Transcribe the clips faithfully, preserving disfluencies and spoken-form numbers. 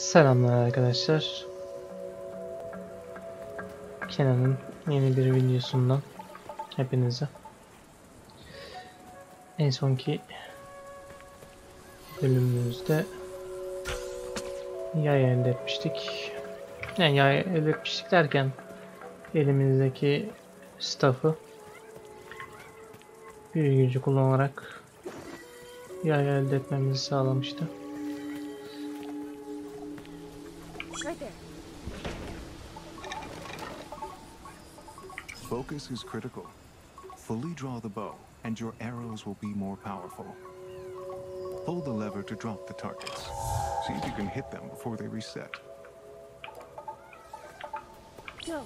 Selamlar arkadaşlar. Kenan'ın yeni bir videosundan hepinize. En sonki bölümümüzde yay elde etmiştik. Yani yay elde etmiştik derken elimizdeki staff'ı büyü gücü kullanarak yay elde etmemizi sağlamıştı. Focus is critical. Fully draw the bow, and your arrows will be more powerful. Pull the lever to drop the targets. See if you can hit them before they reset. Go.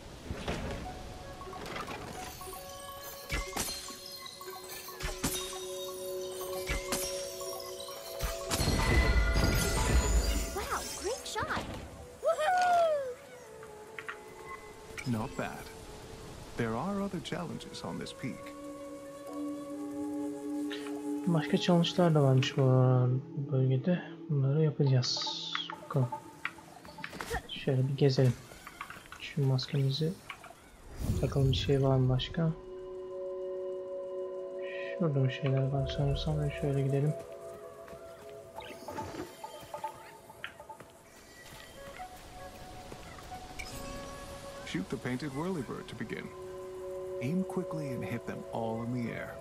Wow, great shot. Woohoo! Not bad. There are other challenges on this peak. Başka challenge'lar da varmış bu bölgede. Bunları yapacağız. Bakalım. Şöyle bir gezelim. Şu maskemizi takalım, bir şey var mı başka? Şurada bir şeyler var sanırsam. Şöyle gidelim. Shoot the painted whirlybird to begin. Aim quickly and hit them all in the air.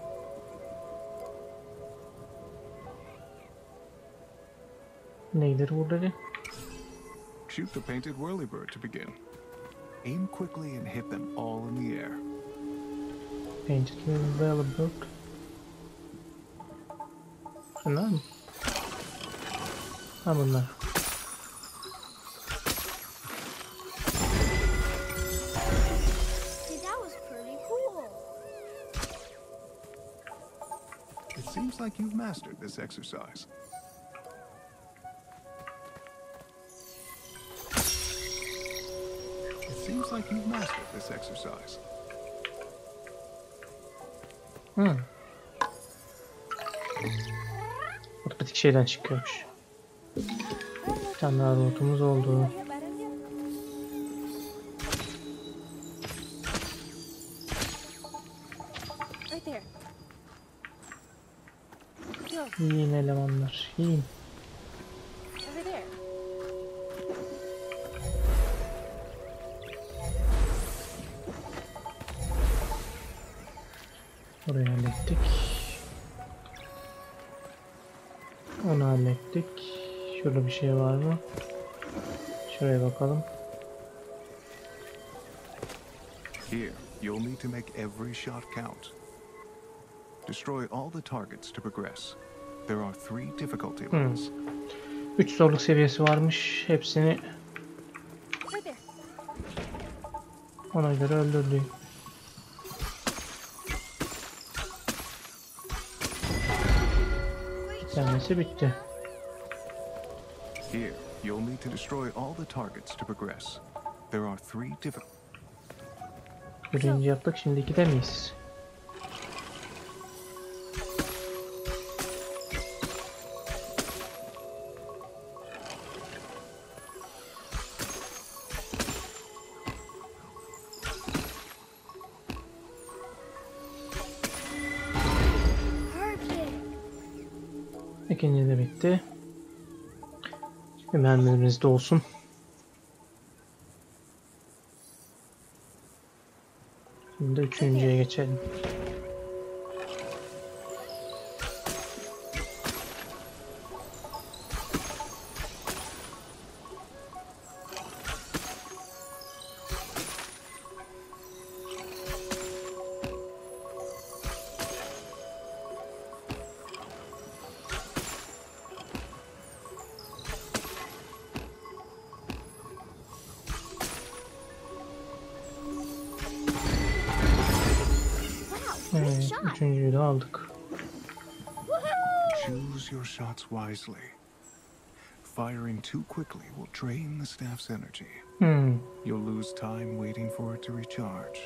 Neydir burada? Shoot the painted whirlybird to begin. Aim quickly and hit them all in the air. Painted whirlybird. Şunlar mı? Ha bunlar. Hey, that was pretty cool. It seems like you've mastered this exercise. It seems like you've mastered this exercise. Hmm. Otomatik şeyden çıkıyormuş. Bir tane daha robotumuz oldu. Right there. Go. Yiyin elemanlar. Yiyin. Over there. Orayı hallettik. Onu hallettik. Şurada bir şey var mı? Şuraya bakalım. Here, you'll need to make every shot count. Destroy all the targets to progress. There are three difficulty levels. üç zorluk seviyesi varmış. Hepsini Right there. ona göre öldürdük. Kendisi bitti. Here, you'll need to destroy all the targets to progress. There are three difficult. Birinci yaptık. Şimdi ikide miyiz? Perfect. İkinci de bitti. Şimdi mermilerimiz de olsun. Şimdi üçüncüye geçelim. Wow, great Evet, shot. üçüncüyü de aldık. Woohoo! Choose your shots wisely. Firing too quickly will drain the staff's energy. Hmm. You'll lose time waiting for it to recharge.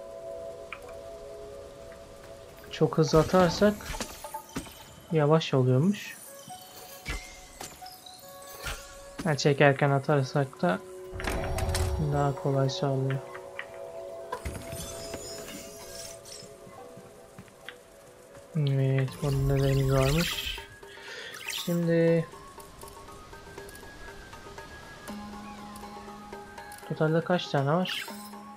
Çok hızlı atarsak yavaş oluyormuş. Ha, çekerken atarsak da daha kolay sağlıyor. Evet, burada nelerimiz varmış. Şimdi totalde kaç tane var?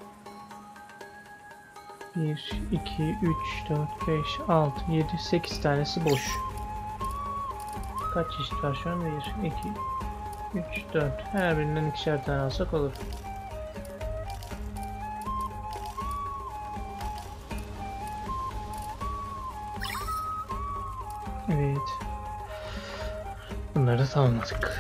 bir, iki, üç, dört, beş, altı, yedi, sekiz tanesi boş. Kaç çeşit var şu an? bir, iki, üç, dört. Her birinden ikişer tane alsak olur. Evet. Bunları da tamamladık.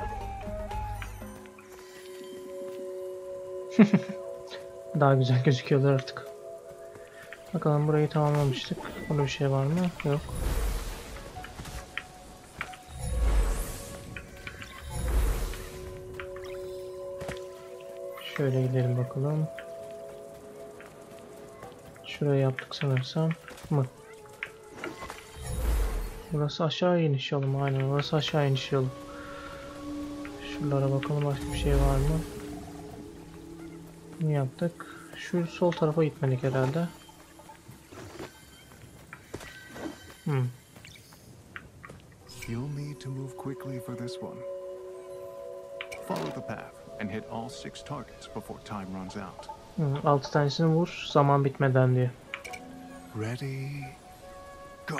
Daha güzel gözüküyorlar artık. Bakalım, burayı tamamlamıştık. Burada bir şey var mı? Yok. Şöyle gidelim bakalım. Şurayı yaptık sanırsam. Mı? Burası aşağı iniş yolu mu? Aynen, burası aşağı iniş yolu. Şuralara bakalım, başka bir şey var mı? Ne yaptık? Şu sol tarafa gitmedik herhalde. Hmm. You'll need to move quickly for this one. Follow the path and hit all six targets before time runs out. Hmm, altı tanesini vur zaman bitmeden diye. Ready, go.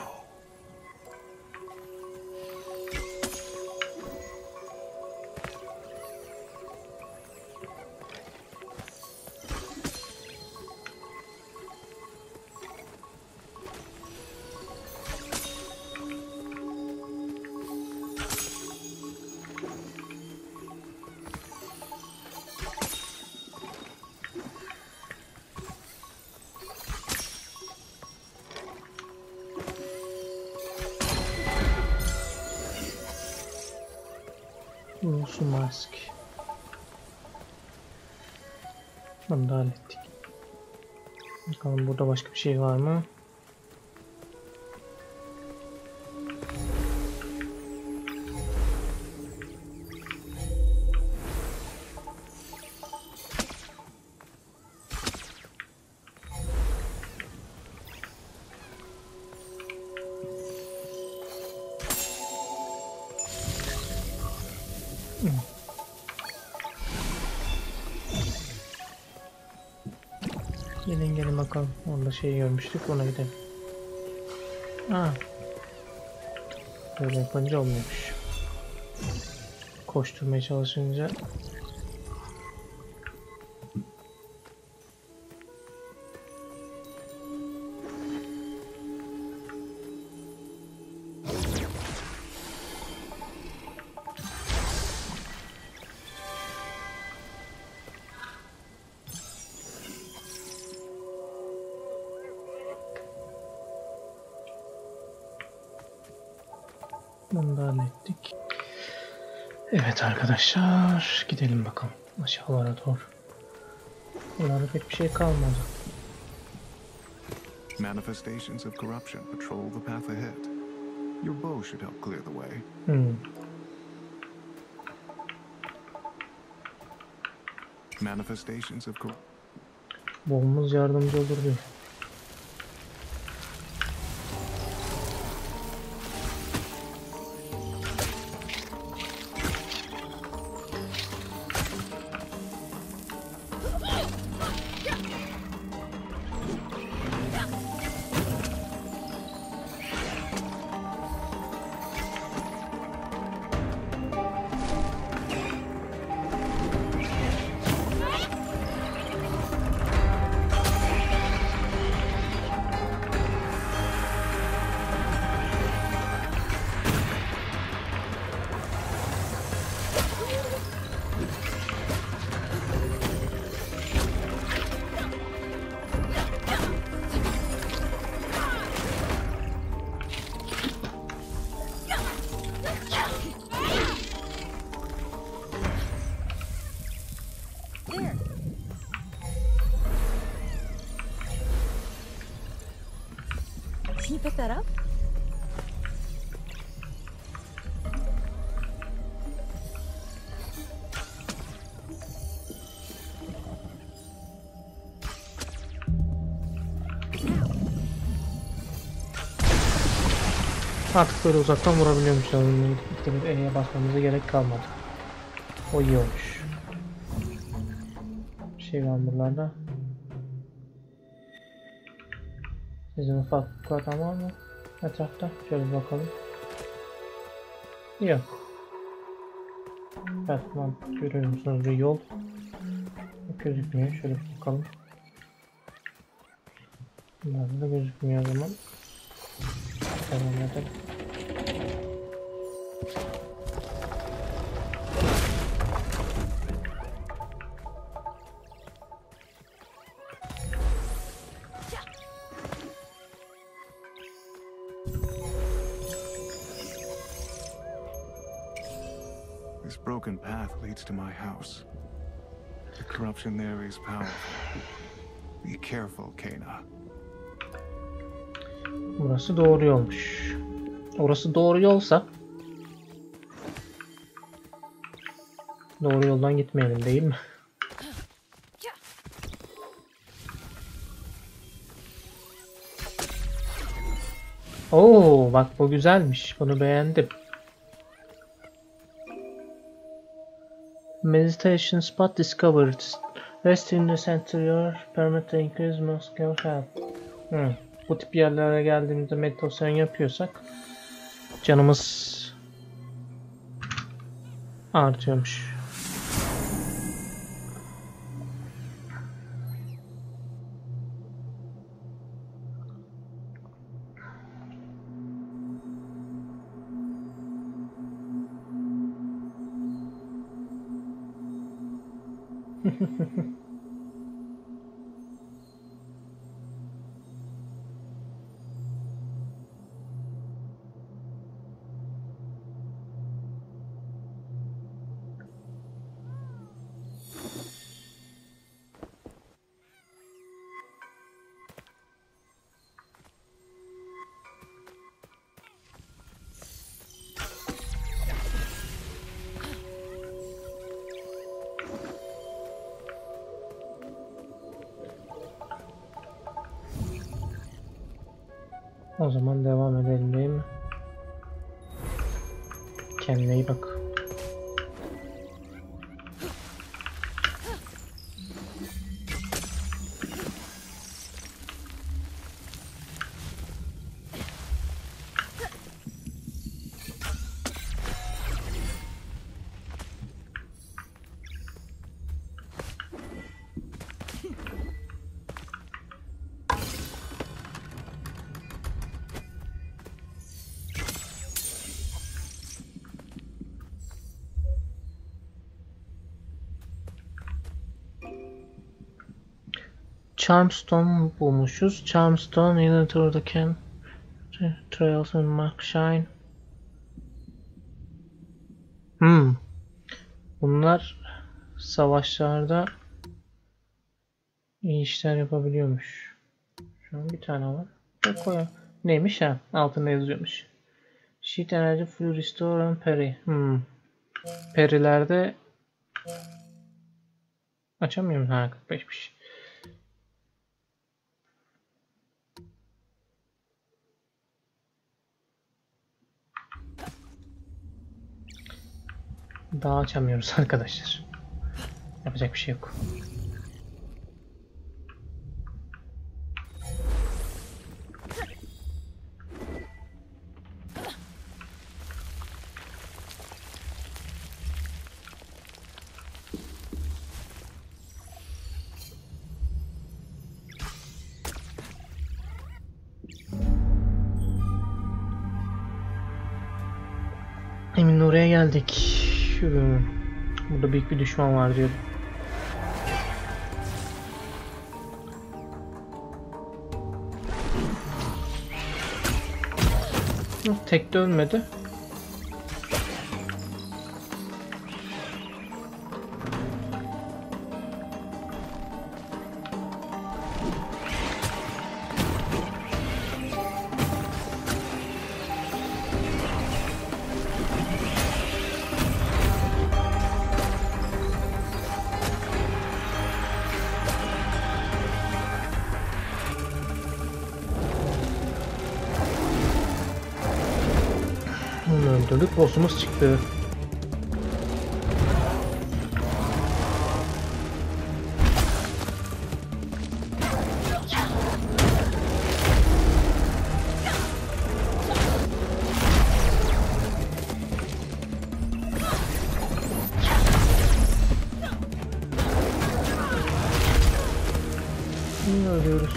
Su mask. Bunu da hallettik. Bakalım burada başka bir şey var mı? Gelin gelin bakalım. Orada şey görmüştük. Ona gidelim. Aa. Böyle yapınca olmuyormuş. Koşturmaya çalışınca. Bunu da hallettik. Evet arkadaşlar, gidelim bakalım aşağılara doğru. Bunlarda pek bir şey kalmadı. Manifestations of corruption patrol the path ahead. Your bow should help clear the way. Hmm. Manifestations of corruption. Boğumuz yardımcı olur diyor. There. Can you pick that up? Artık böyle uzaktan vurabiliyormuşlar. Onunla gidip gittiğimiz E'ye basmamıza gerek kalmadı. O iyi olmuş. Bir şey var buralarda. Sizin ufak bir adam var mı etrafta? Şöyle bir bakalım. Yok. Evet, tamam. Görüyor musunuz bir yol? Gözükmüyor. Şöyle bir bakalım. Bunlar da gözükmüyor o zaman. Devam edelim. This broken path leads to my house. The corruption there is powerful. Be careful, Kena. Burası doğru yolmuş. Orası doğru yolsa doğru yoldan gitmeyelim değil mi? Oo, bak bu güzelmiş. Bunu beğendim. Meditation spot discovered. Rest in the center your permit to increase muscle health. Hmm. Bu tip yerlere geldiğimizde meditasyon yapıyorsak canımız artıyormuş. O zaman devam edelim değil mi? Kendine iyi bak. Charmstone bulmuşuz. Charmstone either through the camp trails and mark shine. Hmm. Bunlar savaşlarda iyi işler yapabiliyormuş. Şu an bir tane var. Çok koyalım. Neymiş ha? Altında yazıyormuş. Sheet energy full restore and parry. Hmm. Parrylerde açamıyorum. Ha, kırk beşmiş. Daha açamıyoruz arkadaşlar. Yapacak bir şey yok. Emin oraya geldik. Burada büyük bir düşman var diyor. Tek de ölmedi. başladık. Boss'umuz çıktı. Yine ölüyoruz.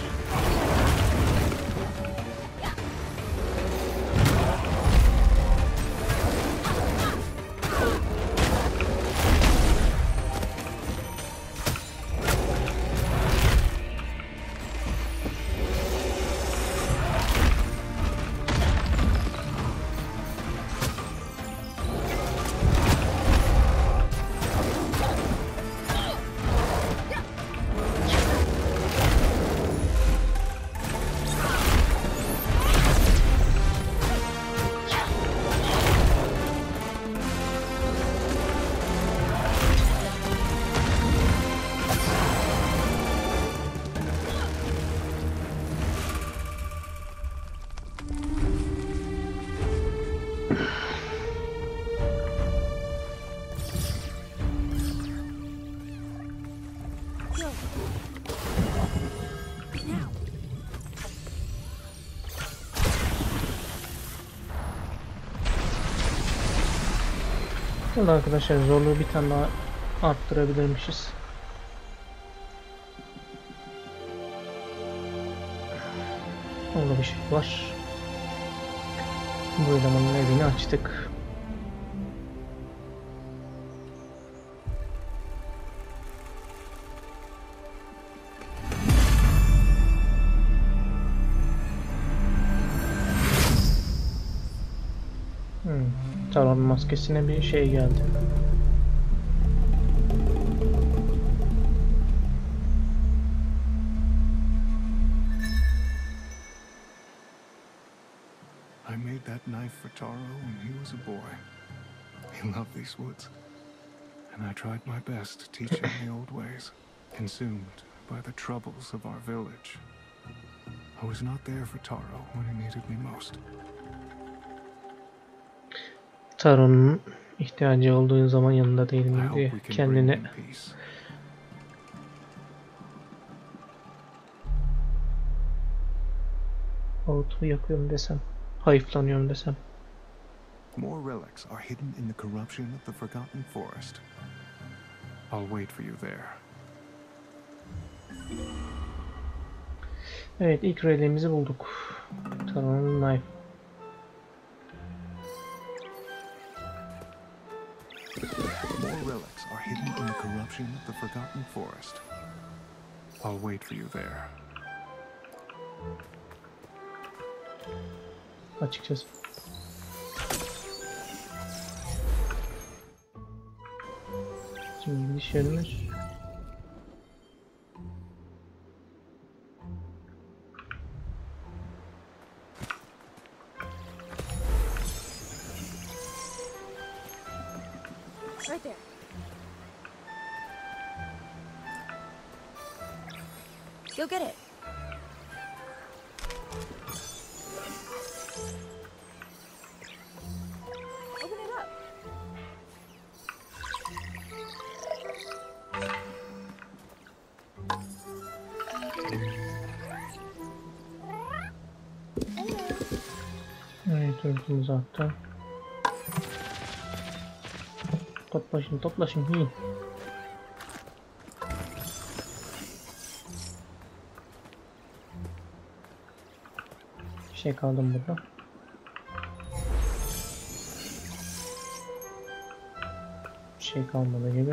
Şimdi arkadaşlar zorluğu bir tane daha arttırabilirmişiz. Orada bir şey var. Bu elemanın evini açtık. Hmm. Taron maskesine bir şey geldi. I made that knife for Taro when he was a boy. He loved these woods, and I tried my best to teach him the old ways. Consumed by the troubles of our village, I was not there for Taro when he needed me most. Taron'un ihtiyacı olduğu zaman yanında I değilim hope diye we can bring kendini him peace. auto yakıyorum desem, hayıflanıyorum desem. More relics are hidden in the corruption of the Forgotten Forest. I'll wait for you there. Evet, ilk reliğimizi bulduk. Taron'un knife. More relics are hidden in the corruption of the Forgotten Forest. I'll wait for you there. Açıkçası. Şimdi gidiş yerimiz. Right there. Go get it. Open it up. Evet, örtümüzü attı. Toplaşın, toplaşın, yiyin. Bir şey kaldı mı burada? Bir şey kalmadı gibi.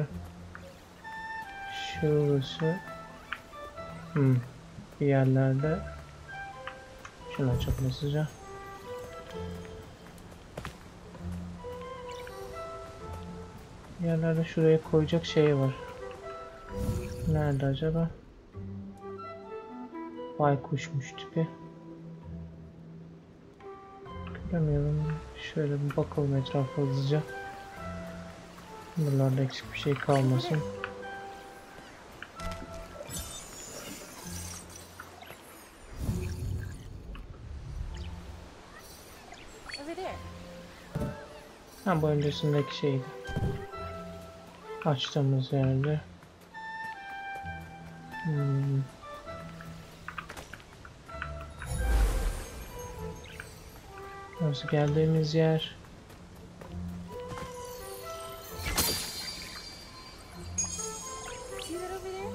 Şurası. Hmm. Bir yerlerde. Şunu açalım hızlıca. Bir yerlerde şuraya koyacak şey var. Nerede acaba? Baykuşmuş tipi. Göremiyorum. Şöyle bir bakalım etrafa hızlıca. Buralarda eksik bir şey kalmasın. Over there. Ha, bu öncesindeki şeydi. Açtığımız yerde. Hmm. Burası geldiğimiz yer. See that over there?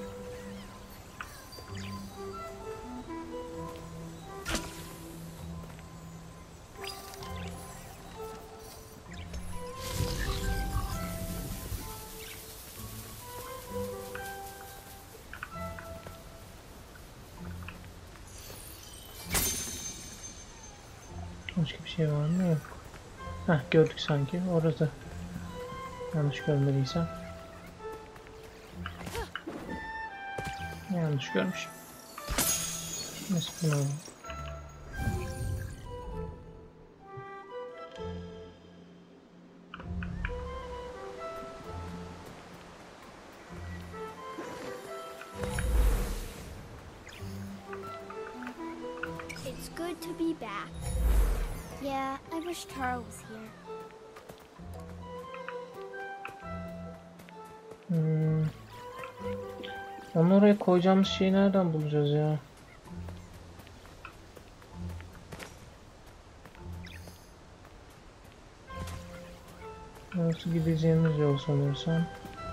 Başka bir şey var mı? Yok. Heh, gördük sanki. Orada. Yanlış görmediysem. Yanlış görmüşüm. Neyse, bunu alalım. It's good to be back. Yeah, I wish Taro was here. Hmm. Onu oraya koyacağımız şeyi nereden bulacağız ya? Nasıl gideceğimiz yol sanırsam.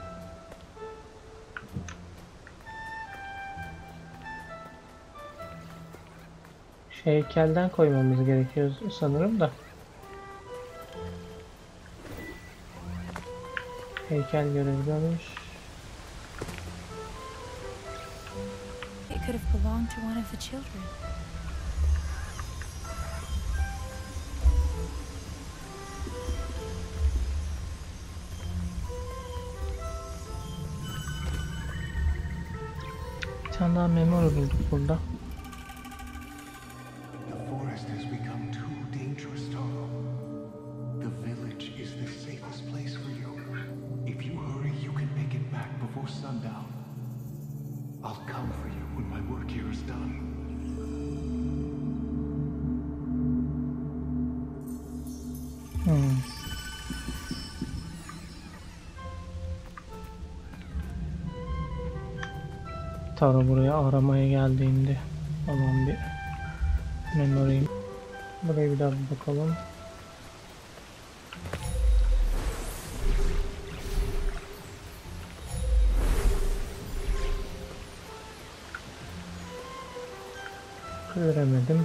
Şey, heykelden koymamız gerekiyor sanırım da. Heykel görebiliyormuş. It could have belonged to one of the children. Bir tane daha memory bulduk burada. The forest has become too dangerous, Taro. The village is the safest place for you. If you hurry, you can make it back before sundown. I'll come for you when my work here is done. Hmm. Taro buraya aramaya geldiğinde olan bir memory. Buraya bir daha bir bakalım. Göremedim.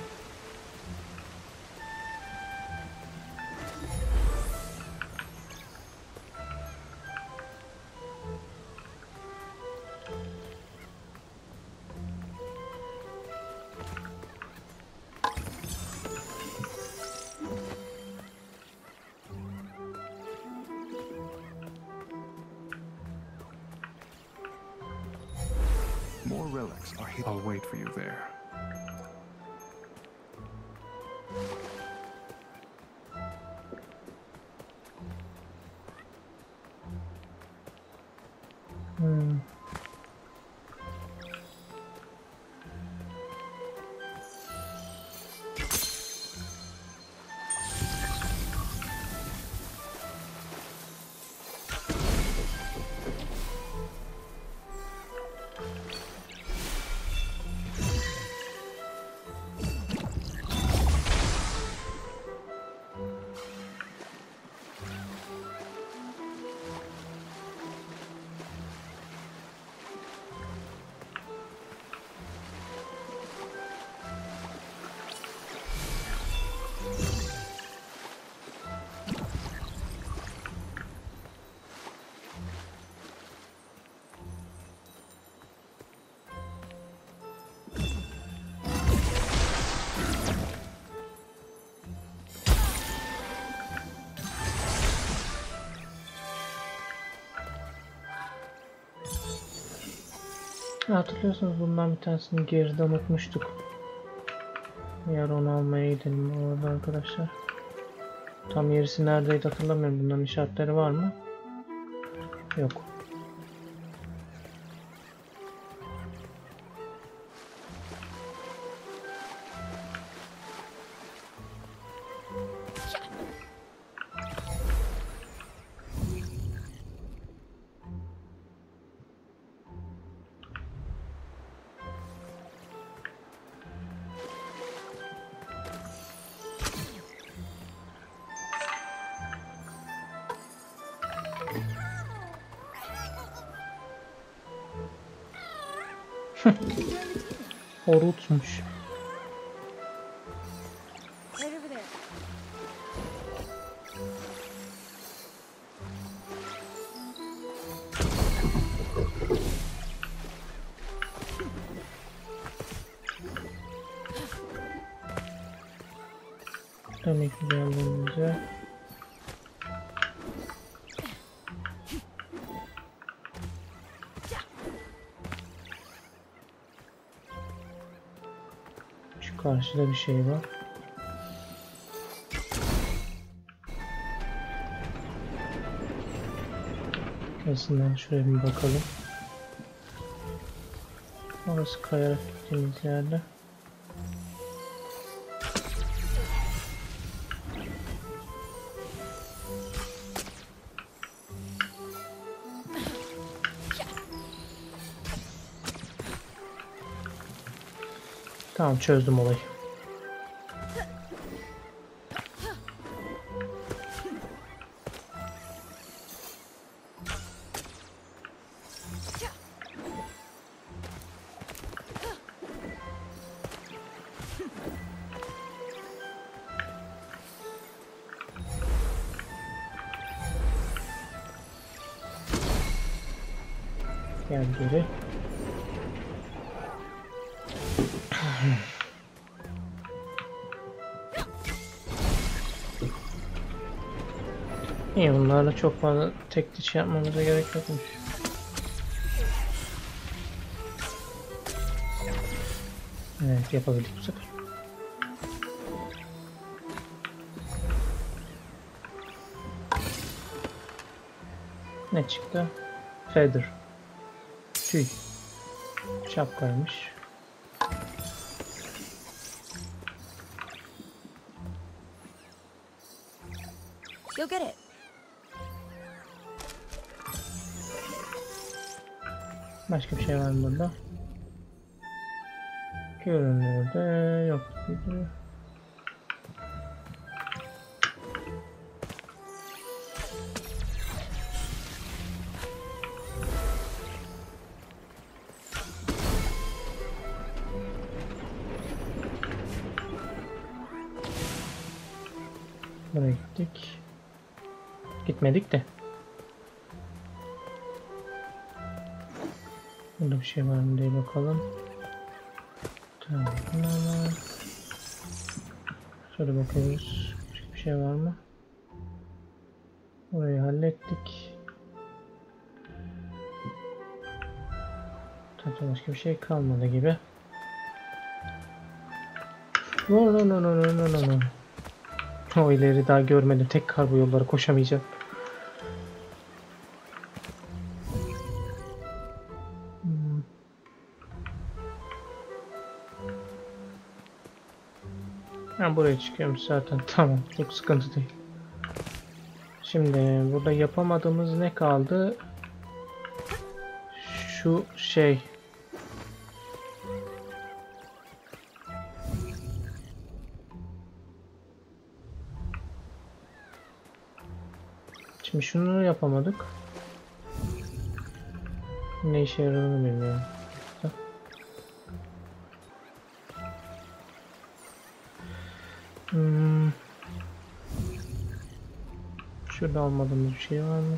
More relics are hidden. I'll wait for you there. Hmm. Hatırlıyorsunuz, bundan bir tanesini geride unutmuştuk. Eğer onu almaya gidelim orada arkadaşlar. Tam yerisi neredeydi hatırlamıyorum. Bunların işaretleri var mı? Yok. Horutmuş. Right over there. Demek ki geldiğimizde şu karşıda bir şey var. Kesinlikle şuraya bir bakalım. Orası kayarak gittiğimiz yerde. Tamam, çözdüm olayı. Gel geri. İyi, bunlarla çok fazla tek diş yapmamıza gerek yokmuş. Evet, yapabildik bu sefer. Ne çıktı? Feather. Tüy. Şapkaymış. You'll get it. Başka bir şey var mı burada? Görünürde yok gibi. Buraya gittik. Gitmedik de. Burada bir şey var mı diye bakalım. Tamam. Şöyle bakıyoruz. Başka bir şey var mı? Burayı hallettik. Zaten başka bir şey kalmadı gibi. No no no no no no no. O ileri daha görmedim. Tek karbo yolları koşamayacağım. Hmm. Ben buraya çıkıyorum zaten. Tamam. Çok sıkıntı değil. Şimdi burada yapamadığımız ne kaldı? Şu şey. Şimdi şunu yapamadık. Ne işe yaradığını bilmiyorum. Hmm. Şurada almadığımız bir şey varmış.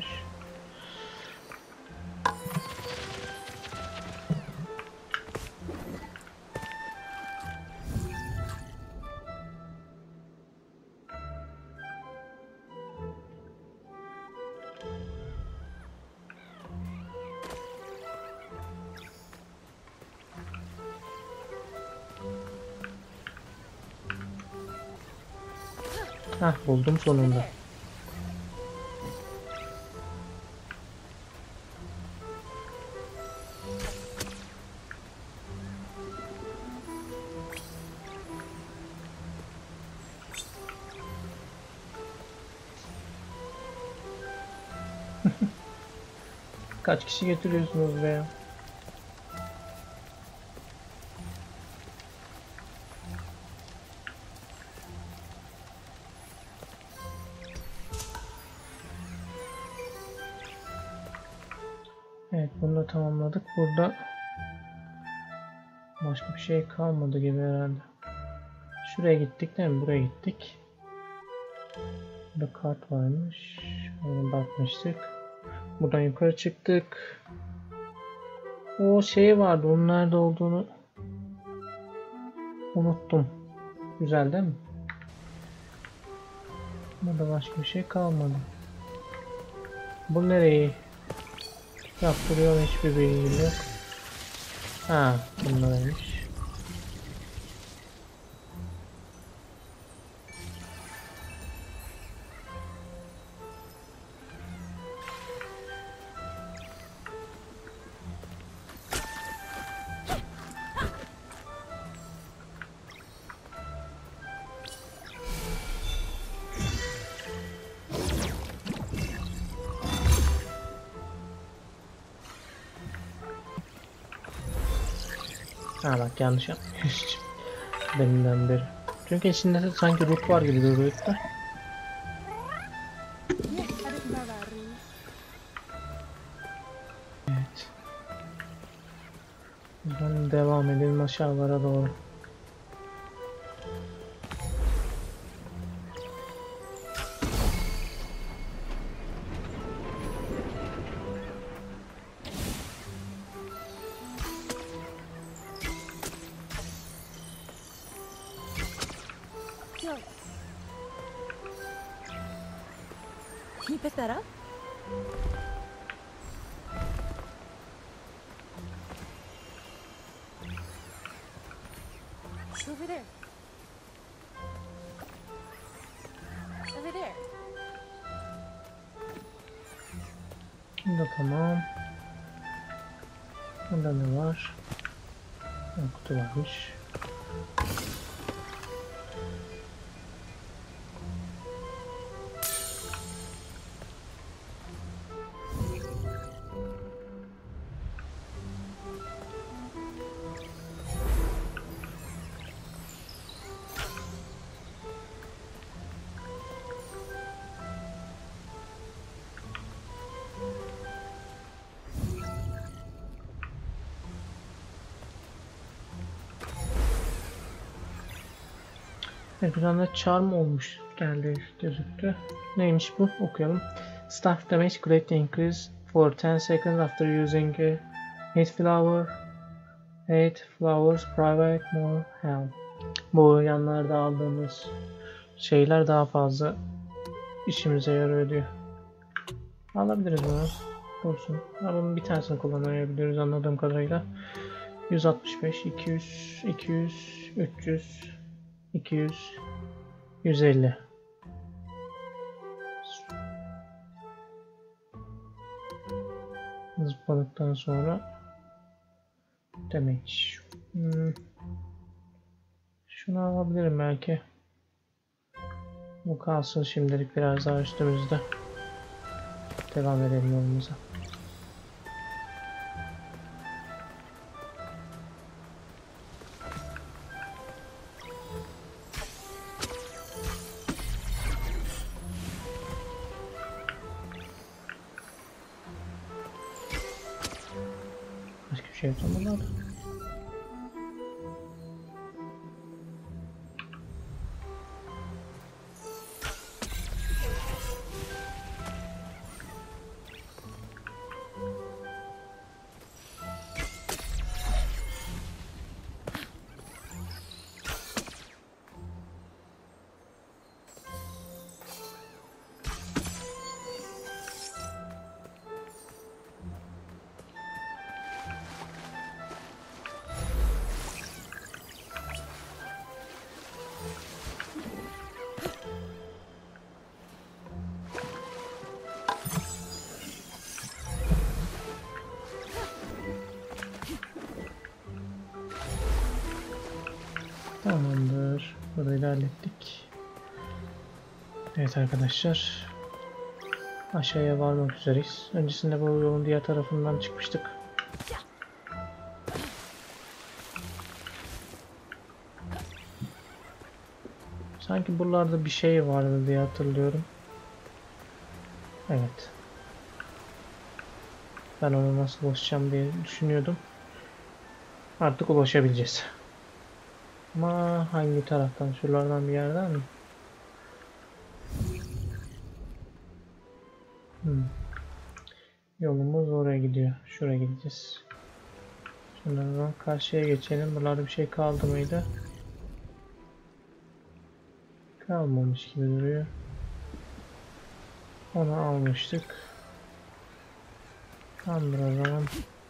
Hah, buldum sonunda. Kaç kişi getiriyorsunuz be ya? Evet, bunu da tamamladık. Burada Başka bir şey kalmadı gibi herhalde. Şuraya gittik değil mi? Buraya gittik. Burada kart varmış. Ona bakmıştık. Buradan yukarı çıktık. O şey vardı. Onun nerede olduğunu unuttum. Güzel değil mi? Burada başka bir şey kalmadı. Bu nereyi yaptırıyor, hiçbir bilgim yok. Ha, bunlarmış. Ha bak, yanlış yapmış. Deminden beri. Çünkü içinde de sanki root var gibi duruyor da. Evet. Buradan devam edelim aşağılara doğru. Can you pick that up? It's over there. Over there. Burada tamam. Burada ne var? Ha, kutu varmış. Evet, bir tane charm olmuş geldi, gözüktü. Neymiş bu? Okuyalım. Staff damage greatly increase for ten seconds after using a eight flower. eight flowers provide more health. Bu yanlarda aldığımız şeyler daha fazla işimize yarıyor diyor. Alabiliriz bunu. Olsun. Ha, bunun bir tanesini kullanabiliyoruz anladığım kadarıyla. yüz altmış beş, iki yüz, iki yüz, üç yüz, iki yüz, yüz elli. Zıpladıktan sonra demek. Hmm. Şunu alabilirim belki. Bu kalsın şimdilik biraz daha üstümüzde. Devam edelim yolumuza. Başka bir şey yapamadım. Tamamdır. Burayı da hallettik. Evet arkadaşlar. Aşağıya varmak üzereyiz. Öncesinde bu yolun diğer tarafından çıkmıştık. Sanki buralarda bir şey vardı diye hatırlıyorum. Evet. Ben onu nasıl ulaşacağım diye düşünüyordum. artık ulaşabileceğiz. Ama hangi taraftan? Şuralardan bir yerden mi? Hmm. Yolumuz oraya gidiyor. Şuraya gideceğiz. Şunlardan karşıya geçelim. Buralarda bir şey kaldı mıydı? Kalmamış gibi duruyor. Onu almıştık. Tamamdır o zaman.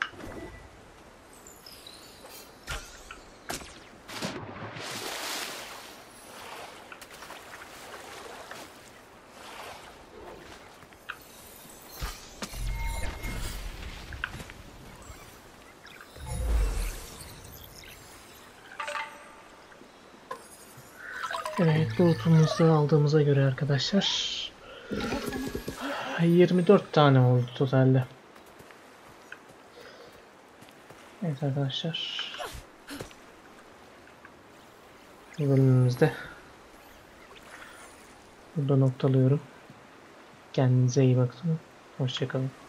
Evet, lootumuzu aldığımıza göre arkadaşlar yirmi dört tane oldu totalde. Evet arkadaşlar, bu bölümümüzde burada noktalıyorum. Kendinize iyi bakın. Hoşça kalın.